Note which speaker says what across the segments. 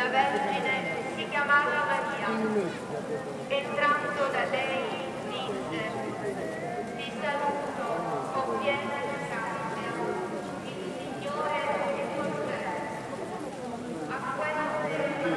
Speaker 1: la Vergine si chiamava Maria. Entrando da lei disse: ti saluto, o piena di grazia, il Signore è con te. A queste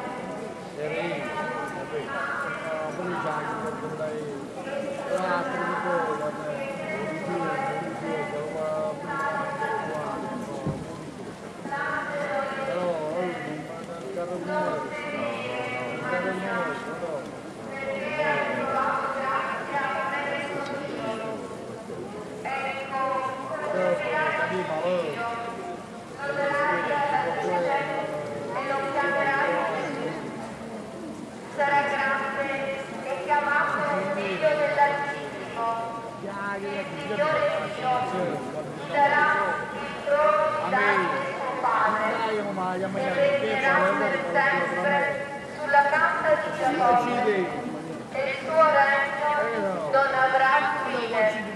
Speaker 1: sarà grande e chiamato figlio dell'Altissimo. Il Signore Dio darà il trono di suo Padre e regnerà per sempre sulla casa di Giacobbe, e il suo regno non avrà fine.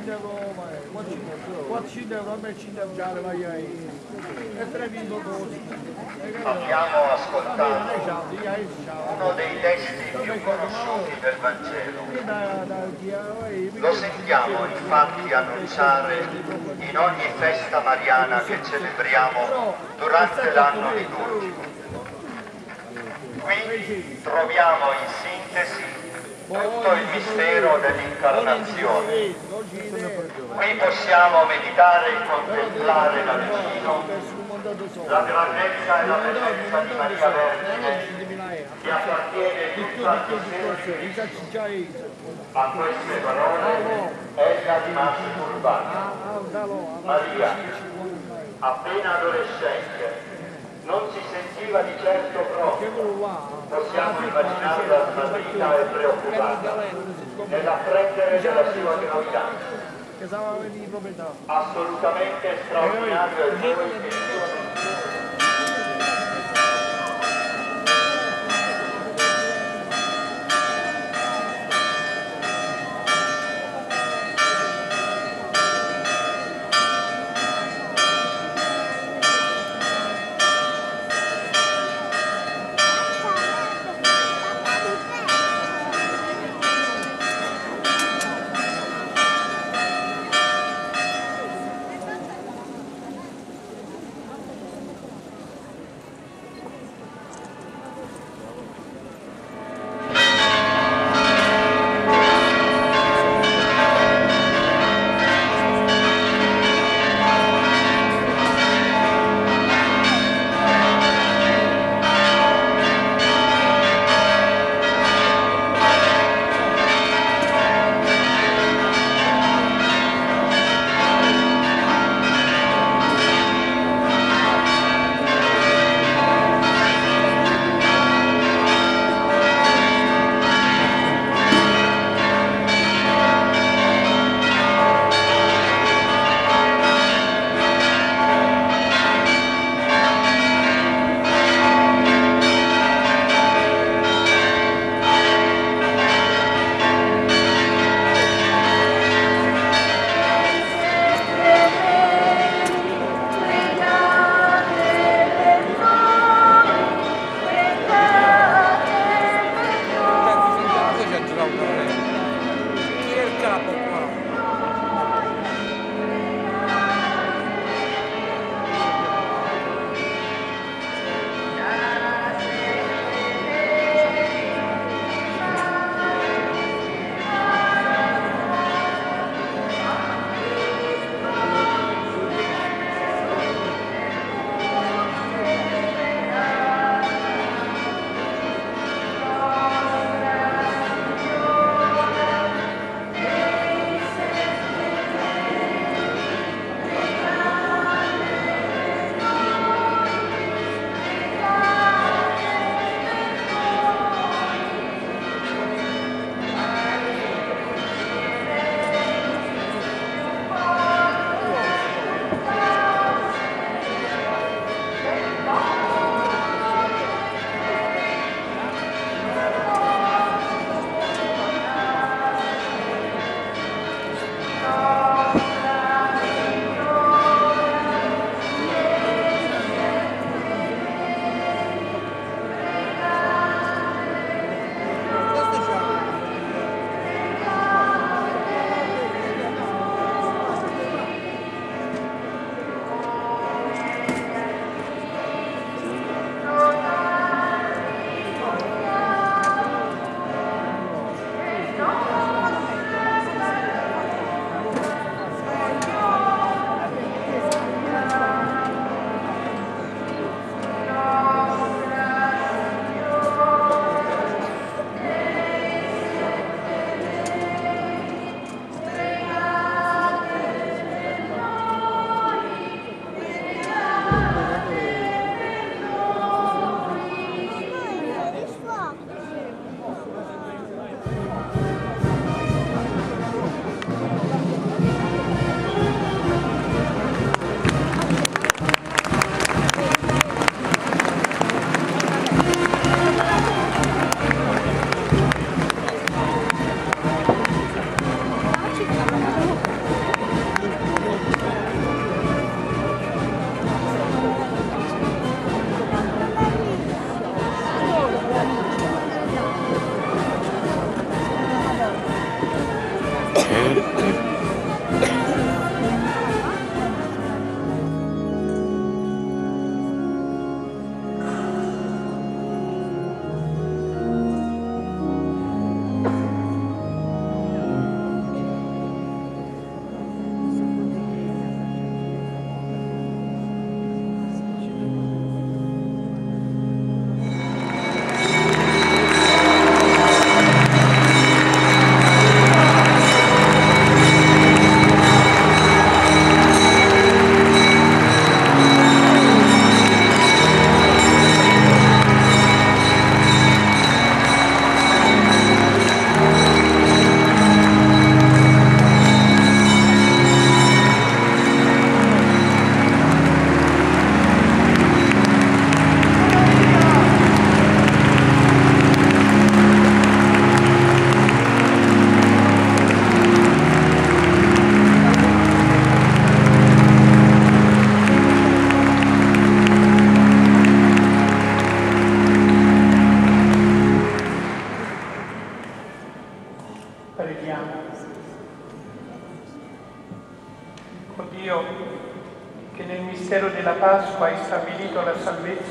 Speaker 2: Abbiamo ascoltato uno dei testi più conosciuti del Vangelo. Lo sentiamo infatti annunciare in ogni festa mariana che celebriamo durante l'anno liturgico. Qui troviamo in sintesi tutto il mistero dell'incarnazione. Qui possiamo meditare e contemplare da vicino la grandezza e la bellezza di Maria Vergine, che appartiene tutta a se stessa. A queste parole ella rimase turbata. Maria, appena adolescente, non si sentiva di certo pronta. Possiamo immaginarla smarrita e preoccupata nell'apprendere della sua gravidanza. Assolutamente straordinario il suo impegno.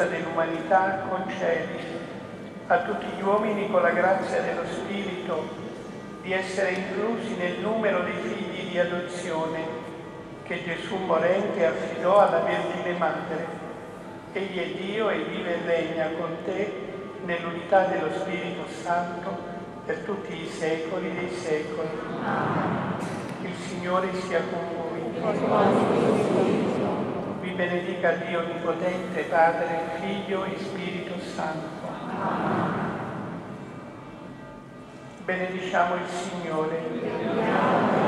Speaker 3: salvezza dell'umanità, concedi a tutti gli uomini con la grazia dello Spirito di essere inclusi nel numero dei figli di adozione che Gesù morente affidò alla Vergine Madre. Egli è Dio e vive e regna con te nell'unità dello Spirito Santo per tutti i secoli dei secoli. Il Signore sia con voi. Vi benedica Dio Onnipotente, Padre, Figlio e Spirito Santo. Benediciamo il Signore.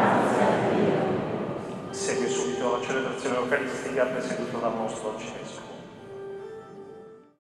Speaker 4: Segue subito la celebrazione eucaristica presieduta dal nostro Arcivescovo.